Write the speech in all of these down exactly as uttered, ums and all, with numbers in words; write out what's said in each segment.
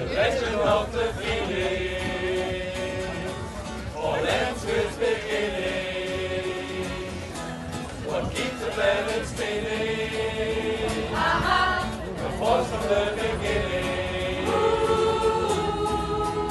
legend of the feeling, all ends with beginning. What keeps the balance spinning? Uh-huh. The force from the beginning. Ooh,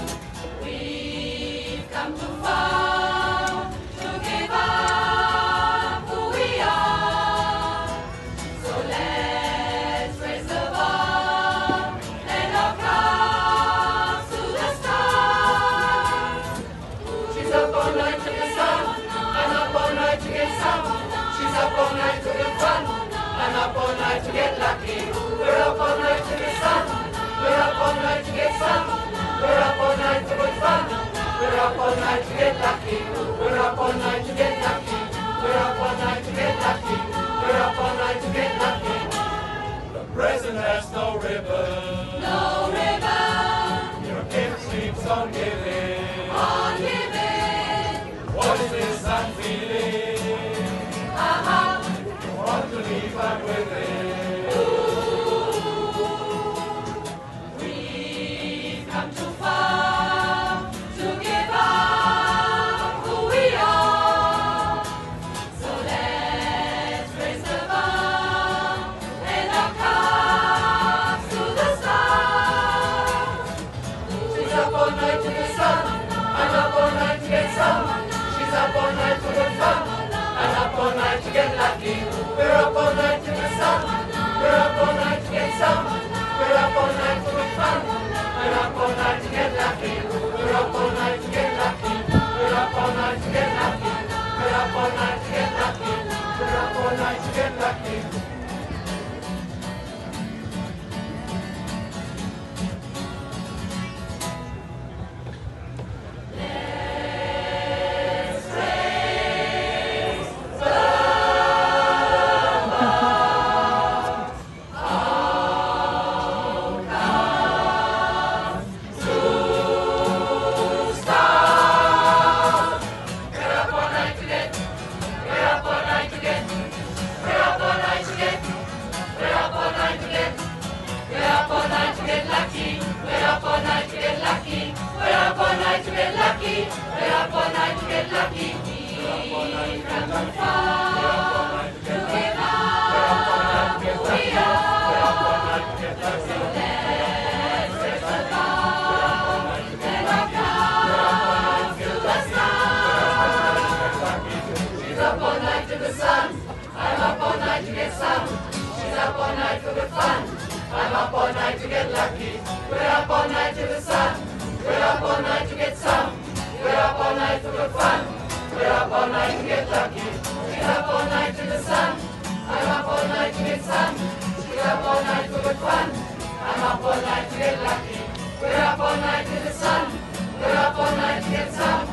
we've come too far to give up who we are. So let's raise the bar and our cups to the stars. She's up all night to get sun, and up all night to get some. She's up all night to get fun, and up all night to get lucky. We're up all night to get sun, we're up all night to get sun. We're up all night to get fun, we're up all night to get lucky. We're up all night to get lucky, we're up all night to get lucky. We're up all night to get lucky. The present has no ribbon, No ribbon, your gift sleeps on giving. on giving. What is this I'm feeling? Uh-huh. Want to leave, I'm with it. We've come too far to give up who we are. So let's raise the bar and our cups to the stars. She's up all night to get sun, and up all night to get some. She's up all night to get fun, and up all night to get lucky. We're up all night to get sun, we're up all night to get some. We're up all night to get fun, we're up all night to get lucky. We're up all night to get lucky. We're up all night to get lucky. We're up all night to get lucky. We're up all night to get lucky. I'm up all night to get lucky. We're up all night to the sun. We're up all night to get some. We're up all night for good fun. We're up all night to get lucky. We're up all night to the sun. I'm up all night to get sun. We're up all night for good fun. I'm up all night to get lucky. We're up all night to the sun. We're up all night to get some.